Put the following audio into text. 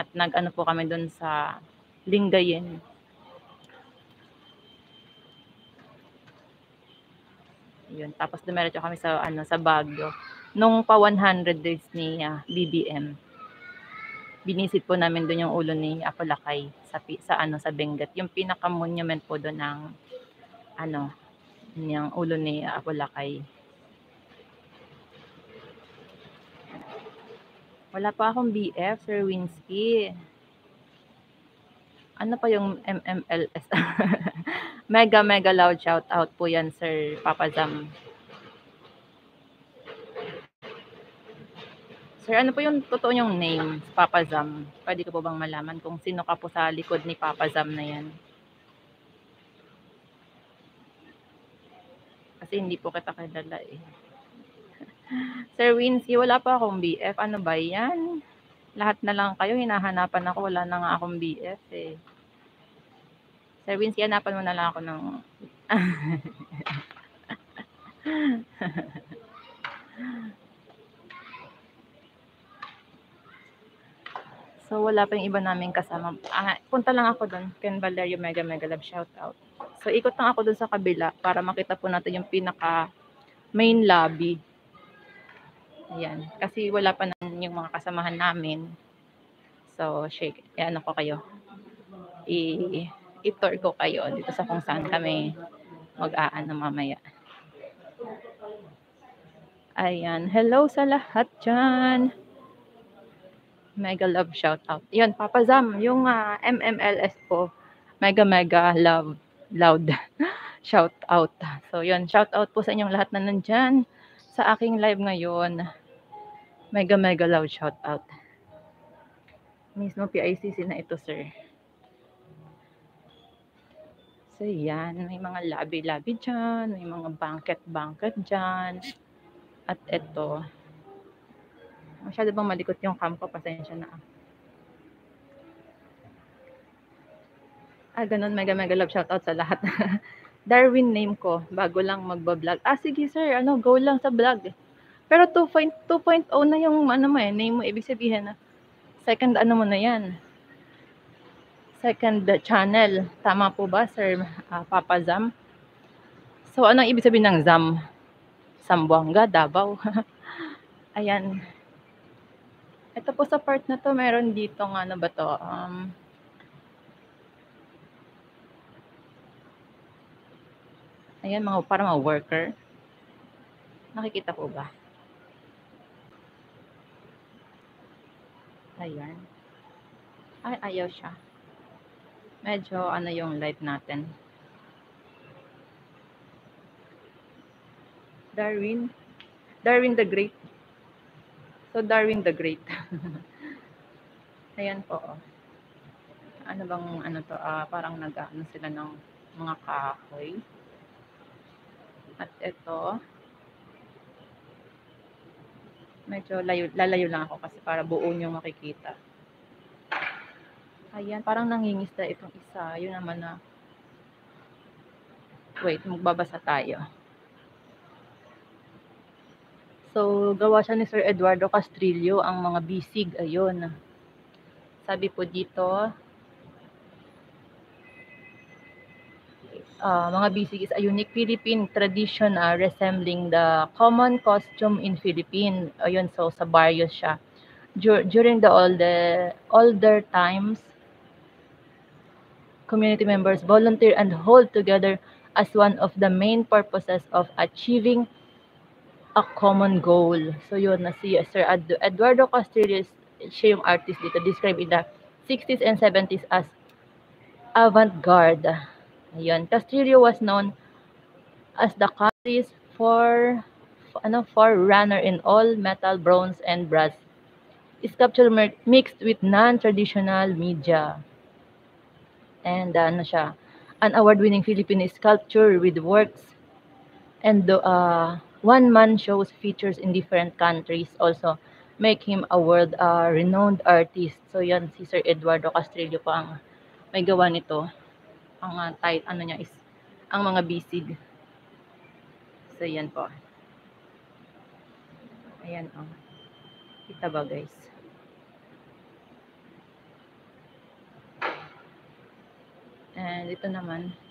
At nag-ano po kami doon sa Lingayen. Yun, tapos dumiretso kami sa sa Baguio. Nung pa 100 days ni BBM. Binisit po namin doon yung ulo ni Apolacay sa Benguet. Yung pinaka-monument po doon ng yung ulo ni Apolacay. Wala pa akong BF, Sir Winsky. Ano pa yung MMLS? Mega loud shout out po yan, Sir Papa Zam. Sir, ano po yung totoo yung name, Papa Zam? Pwede ko po bang malaman kung sino ka po sa likod ni Papa Zam na yan? Kasi hindi po kita kilala eh. Sir Winsky, wala pa akong BF. Ano ba yan? Lahat na lang kayo, hinahanapan ako. Wala na nga akong BF eh. Sir Winsky, hanapan mo na lang ako ng... So, wala pa yung iba namin kasama. Punta lang ako doon. Ken Valerio, mega love shout out. So, ikot lang ako doon sa kabila para makita po natin yung pinaka main lobby. Ayan. Kasi wala pa naman yung mga kasamahan namin. So, shake. Ano ko kayo. I-tour ko kayo dito sa kung saan kami mag-aano mamaya. Ayan. Hello sa lahat dyan. Mega love shout out. Yun, Papa Zam, yung MMLS po, mega love loud shout out. So yun, shout out po sa inyong lahat na nandyan sa aking live ngayon. Mega loud shout out. Mismo PICC na ito, sir. So yan, may mga labi dyan, may mga banket dyan. At ito, masyado bang malikot yung cam ko? Pasensya na. Ganun, mega love shoutout sa lahat. Darwin name ko, bago lang magba-vlog. Sige sir, go lang sa vlog. Pero 2.0 na yung name mo, ibig sabihin na second mo na yan. Second channel. Tama po ba, Sir Papa Zam? So, anong ibig sabihin ng Zam? Sambuanga, Davao. Ayan. Ito po sa part na to, meron dito ano ba to? Ayan, para mga worker. Nakikita po ba? Ayan. Ay, ayaw siya. Medyo yung light natin. Darwin the Great. So, Darwin the Great. Ayan po. Ano bang to? Parang nag-ano sila ng mga kahoy. At ito, medyo lalayo lang ako kasi para buo nyo makikita. Ayan, parang nangingisda itong isa. Yun naman na. Wait, magbabasa tayo. So, gawa siya ni Sir Eduardo Castrillo, ang mga bisig. Ayun. Sabi po dito, mga bisig is a unique Philippine tradition resembling the common costume in Philippines. Ayun, so sa barrios siya. During the older times, community members volunteer and hold together as one of the main purposes of achieving a common goal. So yun, na si Sir Eduardo Castillo, siya yung artist dito, described in the 60s and 70s as avant-garde. Ayun, Castillo was known as the country's forerunner in all metal, bronze, and brass sculpture mixed with non-traditional media. And siya, an award-winning Philippine sculpture with works and one-man shows features in different countries also make him a world-renowned artist. So yan, si Sir Eduardo Castrillo pa ang may gawa nito. Ang niya is ang mga bisig. So yan po. Ayan Kita ba guys? And ito naman.